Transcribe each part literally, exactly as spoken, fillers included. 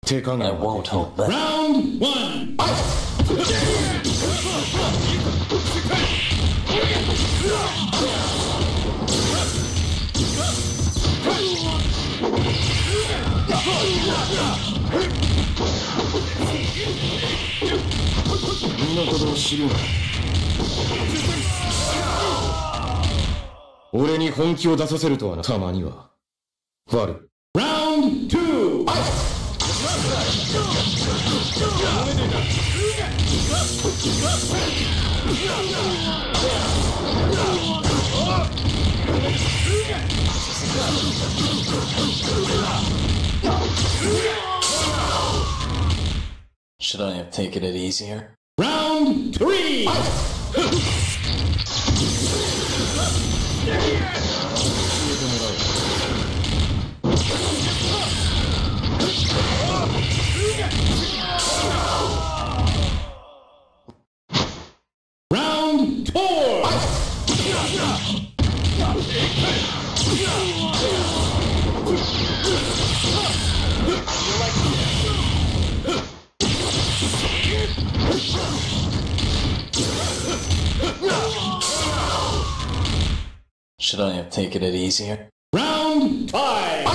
手加減 I は won't できない。 hold back. Round one. 身の程を知るな。俺に本気を出させるとはな。たまには悪く。 Round two. Should I have taken it easier? Round three. Round four. Should I have taken it easier? Round five.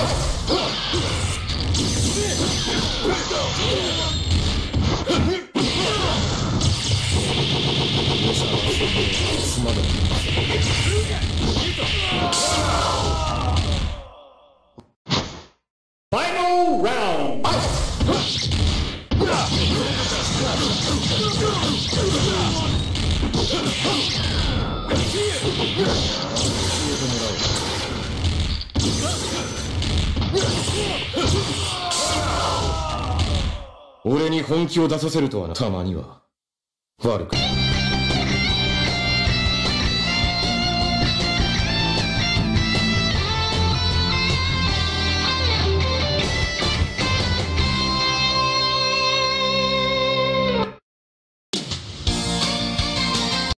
Final round. Oreに本気を出させるとはな。たまには悪く。